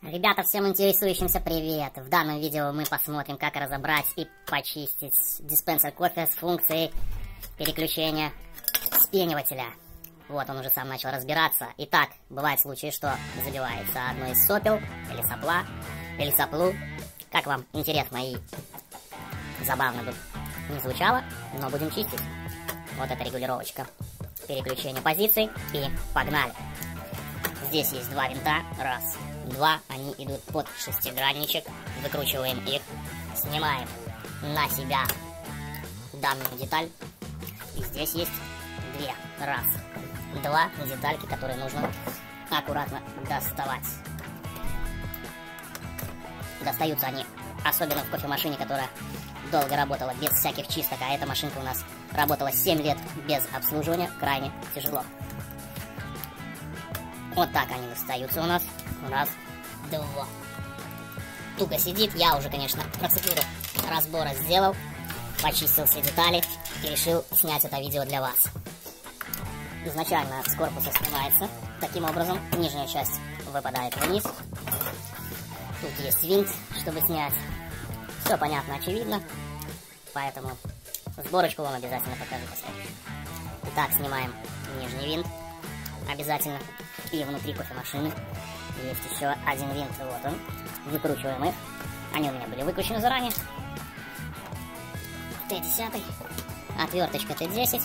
Ребята, всем интересующимся привет! В данном видео мы посмотрим, как разобрать и почистить диспенсер кофе с функцией переключения вспенивателя. Вот он уже сам начал разбираться. Итак, бывают случаи, что забивается одно из сопел, или сопла, или соплу. Как вам интересно и забавно бы не звучало, но будем чистить. Вот эта регулировочка переключения позиций, и погнали! Здесь есть два винта, раз, два, они идут под шестигранничек, выкручиваем их, снимаем на себя данную деталь, и здесь есть две, раз, два детальки, которые нужно аккуратно доставать. Достаются они, особенно в кофемашине, которая долго работала без всяких чисток, а эта машинка у нас работала 7 лет без обслуживания, крайне тяжело. Вот так они достаются у нас. Раз, два. Туго сидит. Я уже, конечно, процедуру разбора сделал. Почистил все детали и решил снять это видео для вас. Изначально с корпуса снимается. Таким образом, нижняя часть выпадает вниз. Тут есть винт, чтобы снять. Все понятно, очевидно. Поэтому сборочку вам обязательно покажу последующую. Итак, снимаем нижний винт. Обязательно. И внутри кофемашины есть еще один винт, вот он. Выкручиваем их. Они у меня были выкручены заранее. Т10, отверточка Т10.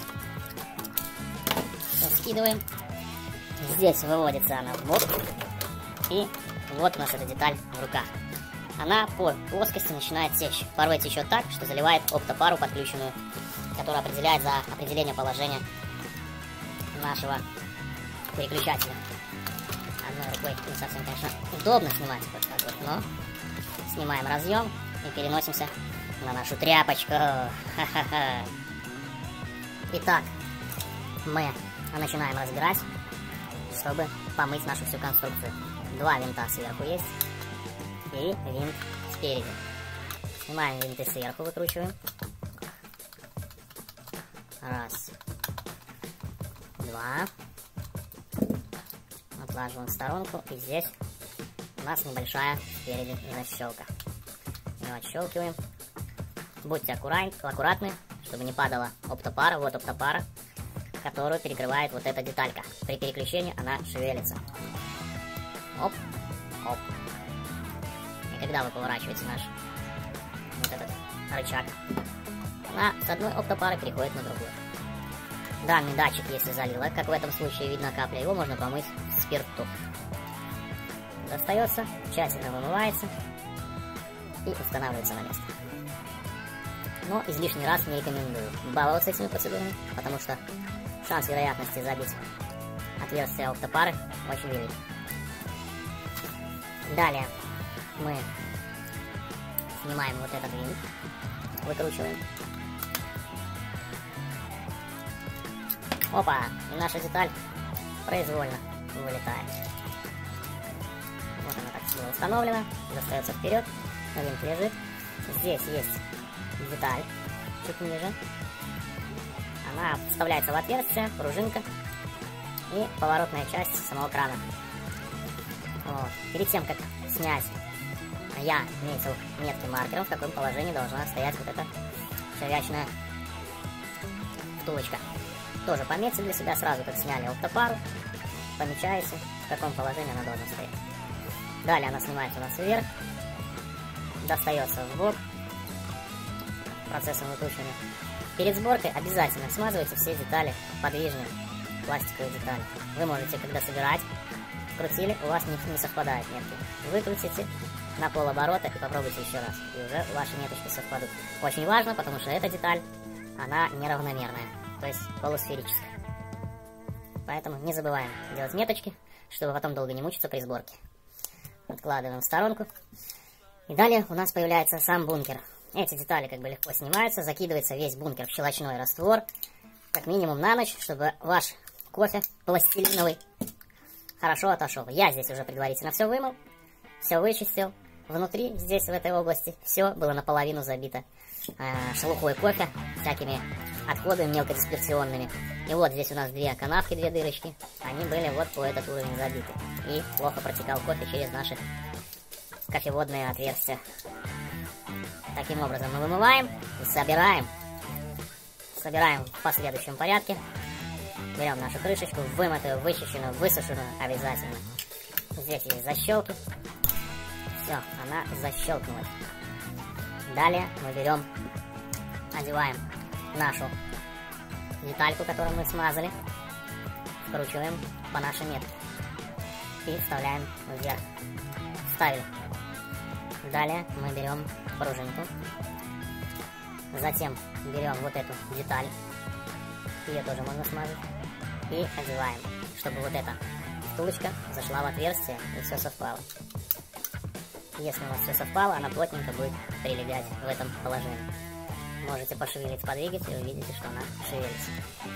Скидываем. Здесь выводится она в бок. И вот у нас эта деталь в руках. Она по плоскости начинает течь. Порой течет так, что заливает оптопару подключенную, которая определяет за определение положения нашего переключателя. Одной рукой не совсем, конечно, удобно снимать вот так вот, но снимаем разъем и переносимся на нашу тряпочку. Ха-ха-ха. Итак, мы начинаем разбирать, чтобы помыть нашу всю конструкцию. Два винта сверху есть и винт спереди. Снимаем винты сверху, выкручиваем. Раз, два. Отложим в сторонку, и здесь у нас небольшая спереди защелка. Мы отщелкиваем. Будьте аккуратны, чтобы не падала оптопара. Вот оптопара, которую перекрывает вот эта деталька. При переключении она шевелится. Оп, оп. И когда вы поворачиваете наш вот этот рычаг, она с одной оптопары переходит на другую. Данный датчик, если залило, как в этом случае видно капля, его можно помыть в спирту. Достается, тщательно вымывается и устанавливается на место. Но излишний раз не рекомендую баловаться этими процедурами, потому что шанс вероятности забить отверстие оптопары очень велик. Далее мы снимаем вот этот винт, выкручиваем. Опа! И наша деталь произвольно вылетает. Вот она так сила установлена. Достается вперед. Винт лежит. Здесь есть деталь чуть ниже. Она вставляется в отверстие, пружинка и поворотная часть самого крана. Вот. Перед тем, как снять, я метил метким маркером, в каком положении должна стоять вот эта шарячная втулочка. Тоже пометьте для себя сразу, как сняли оптопару. Помечаете, в каком положении она должна стоять. Далее она снимается у нас вверх. Достается в бок. Процессом выкручивания. Перед сборкой обязательно смазывайте все детали подвижные, пластиковые детали. Вы можете, когда собирать, крутили, у вас не совпадает метки. Выкрутите на полоборота и попробуйте еще раз. И уже ваши меточки совпадут. Очень важно, потому что эта деталь, она неравномерная. То есть полусферическая. Поэтому не забываем делать меточки, чтобы потом долго не мучиться при сборке. Откладываем в сторонку. И далее у нас появляется сам бункер. Эти детали как бы легко снимаются, закидывается весь бункер в щелочной раствор, как минимум на ночь, чтобы ваш кофе пластилиновый хорошо отошел. Я здесь уже предварительно все вымыл, все вычистил. Внутри, здесь, в этой области, все было наполовину забито шелухой кофе, всякими отходами мелкодисперсионными. И вот здесь у нас две канавки, две дырочки. Они были вот по этот уровень забиты. И плохо протекал кофе через наши кофеводные отверстия. Таким образом мы вымываем и собираем. Собираем в последующем порядке. Берем нашу крышечку, вымытую, вычищенную, высушенную обязательно. Здесь есть защелки. Все, она защелкнулась. Далее мы берем, одеваем нашу детальку, которую мы смазали, вкручиваем по нашей метке и вставляем вверх. Вставили. Далее мы берем пружинку. Затем берем вот эту деталь, ее тоже можно смазать, и одеваем, чтобы вот эта втулочка зашла в отверстие и все совпало. Если у вас все совпало, она плотненько будет прилегать в этом положении. Можете пошевелить, подвигать и увидите, что она шевелится.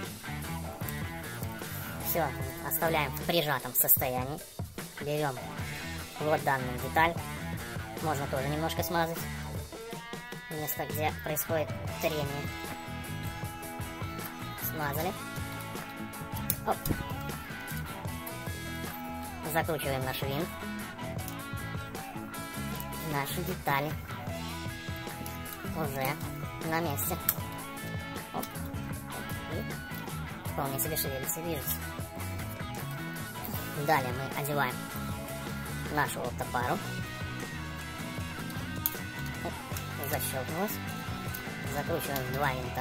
Все, оставляем в прижатом состоянии. Берем вот данную деталь. Можно тоже немножко смазать. Место, где происходит трение. Смазали. Оп. Закручиваем наш винт. Наши детали уже на месте. Оп. И вполне себе шевелится, движется. Далее мы одеваем нашу оптопару. Защелкнулась. Закручиваем два винта.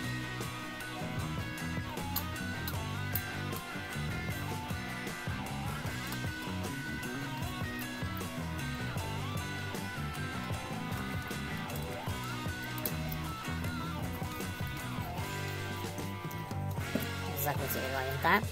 Закрутили два винта.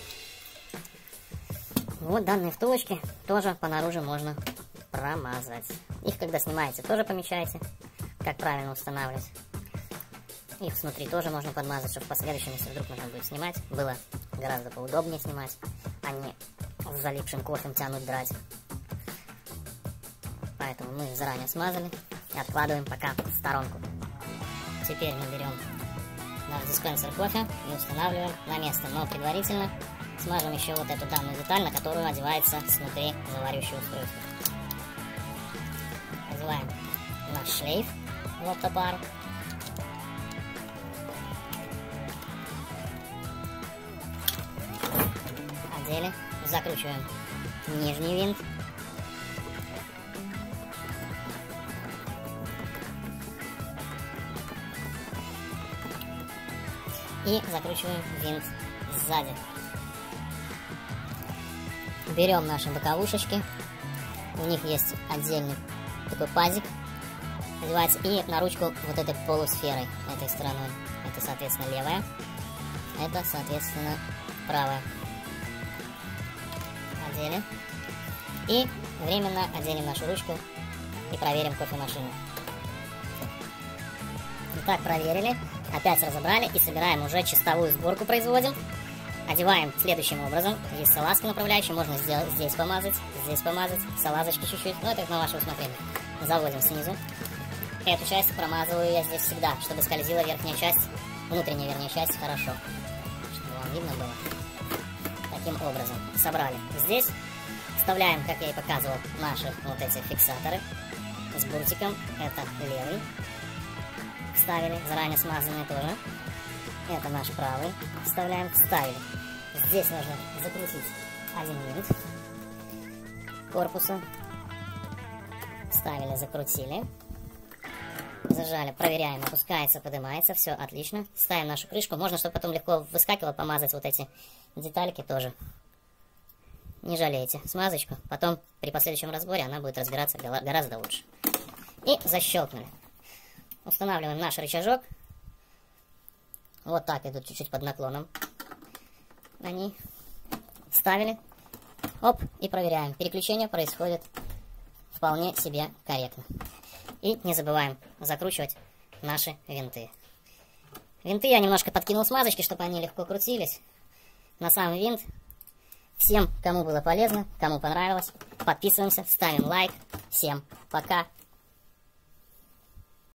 Вот данные втулочки тоже по наружу можно промазать. Их когда снимаете, тоже помечайте, как правильно устанавливать. Их снутри тоже можно подмазать, чтобы в последующем, если вдруг нужно будет снимать, было гораздо поудобнее снимать, а не с залипшим кофем тянуть, драть. Поэтому мы их заранее смазали и откладываем пока в сторонку. Теперь мы берем наш диспенсер кофе и устанавливаем на место, но предварительно смажем еще вот эту данную деталь, на которую одевается снутри заваривающее устройство. Одеваем наш шлейф в оптопару. Одели, закручиваем нижний винт. И закручиваем винт сзади. Берем наши боковушечки. У них есть отдельный такой пазик. Одевается и на ручку вот этой полусферой этой стороной. Это, соответственно, левая. Это, соответственно, правая. Одели. И временно оденем нашу ручку и проверим кофемашину. Итак, проверили. Опять разобрали и собираем уже чистовую сборку, производим. Одеваем следующим образом. Есть салазки направляющие, можно сделать здесь помазать, салазочки чуть-чуть, но это на ваше усмотрение. Заводим снизу. Эту часть промазываю я здесь всегда, чтобы скользила верхняя часть, внутренняя верхняя часть хорошо. Чтобы вам видно было. Таким образом собрали. Здесь вставляем, как я и показывал, наши вот эти фиксаторы с буртиком. Это левый. Вставили, заранее смазанные тоже. Это наш правый. Вставляем, вставили. Здесь нужно закрутить один винт корпуса. Вставили, закрутили. Зажали, проверяем, опускается, поднимается, все отлично. Ставим нашу крышку. Можно, чтобы потом легко выскакивало, помазать вот эти детальки тоже. Не жалейте смазочку. Потом при последующем разборе она будет разбираться гораздо лучше. И защелкнули. Устанавливаем наш рычажок. Вот так идут чуть-чуть под наклоном. Они ставили. Оп, и проверяем. Переключение происходит вполне себе корректно. И не забываем закручивать наши винты. Винты я немножко подкинул смазочки, чтобы они легко крутились. На сам винт. Всем, кому было полезно, кому понравилось, подписываемся, ставим лайк. Всем пока.